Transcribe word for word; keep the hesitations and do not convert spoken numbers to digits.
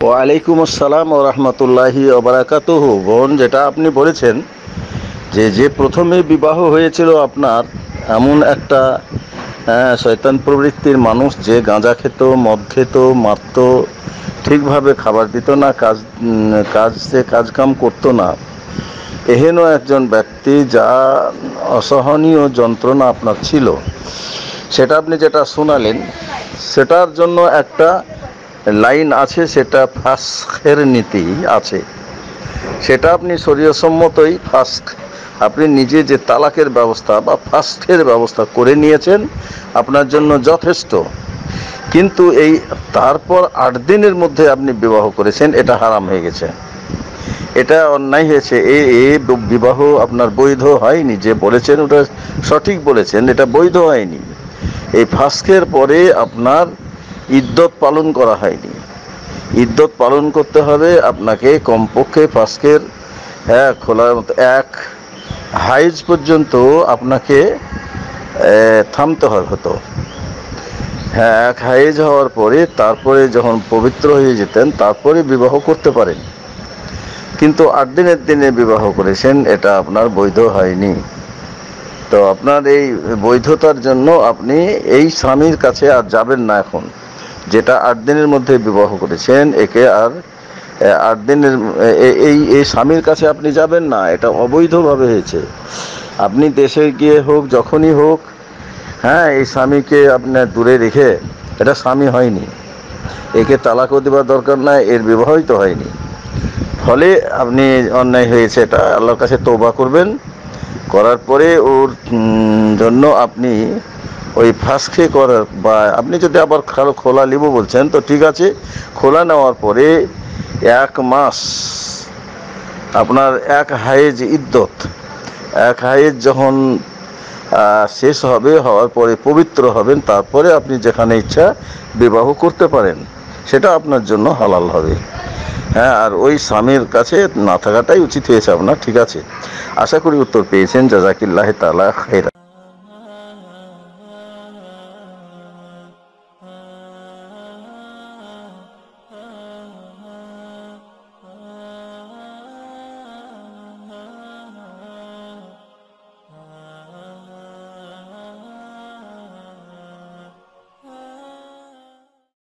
ওয়ালাইকুম আসসালাম ও রহমতুল্লাহি ওবারাকাতুহু। বোন, যেটা আপনি বলেছেন যে যে প্রথমে বিবাহ হয়েছিল আপনার এমন একটা হ্যাঁ, শয়তান প্রবৃত্তির মানুষ, যে গাঁজা খেত, মদ খেত, মারত, ঠিকভাবে খাবার দিত না, কাজ কাজ সে কাজকাম করতো না, এহেন একজন ব্যক্তি, যা অসহনীয় যন্ত্রণা আপনার ছিল, সেটা আপনি যেটা শোনালেন, সেটার জন্য একটা লাইন আছে, সেটা ফাস্কের নীতি আছে। সেটা আপনি শরীয়সম্মতই ফাস্ক, আপনি নিজে যে তালাকের ব্যবস্থা বা ফাস্কের ব্যবস্থা করে নিয়েছেন, আপনার জন্য যথেষ্ট। কিন্তু এই তারপর আট দিনের মধ্যে আপনি বিবাহ করেছেন, এটা হারাম হয়ে গেছে, এটা অন্যায় হয়েছে। এই বিবাহ আপনার বৈধ হয়নি। যে বলেছেন ওটা সঠিক বলেছেন, এটা বৈধ হয়নি। এই ফাস্কের পরে আপনার ইদ্যত পালন করা হয়নি। ইদ্যত পালন করতে হবে আপনাকে কমপক্ষে ফাস্কের হ্যাঁ খোলার মতো এক হাইজ পর্যন্ত আপনাকে থামতে হতো। হ্যাঁ, এক হাইজ হওয়ার পরে তারপরে যখন পবিত্র হয়ে যেতেন, তারপরে বিবাহ করতে পারেন। কিন্তু আট দিনের দিনে বিবাহ করেছেন, এটা আপনার বৈধ হয়নি। তো আপনার এই বৈধতার জন্য আপনি এই স্বামীর কাছে আর যাবেন না। এখন যেটা আট দিনের মধ্যে বিবাহ করেছেন, একে আর আট দিনের এই এই স্বামীর কাছে আপনি যাবেন না, এটা অবৈধভাবে হয়েছে। আপনি দেশে গিয়ে হোক, যখনই হোক, হ্যাঁ, এই স্বামীকে আপনার দূরে রেখে, এটা স্বামী হয়নি, একে তালাকও দেওয়ার দরকার নাই, এর বিবাহই তো হয়নি। ফলে আপনি অন্যায় হয়েছে, এটা আল্লাহর কাছে তওবা করবেন। করার পরে ওর জন্য আপনি ওই ফাঁসকে করার, বা আপনি যদি আবার খোলা নিব বলছেন তো ঠিক আছে, খোলা নেওয়ার পরে এক মাস আপনার এক হায়েজ ইদ্যত, এক হায়েজ যখন শেষ হবে, হওয়ার পরে পবিত্র হবেন, তারপরে আপনি যেখানে ইচ্ছা বিবাহ করতে পারেন, সেটা আপনার জন্য হালাল হবে। হ্যাঁ, আর ওই স্বামীর কাছে না থাকাটাই উচিত হয়েছে আপনার। ঠিক আছে, আশা করি উত্তর পেয়েছেন। জাযাকিল্লাহ তাআলা খাইরান।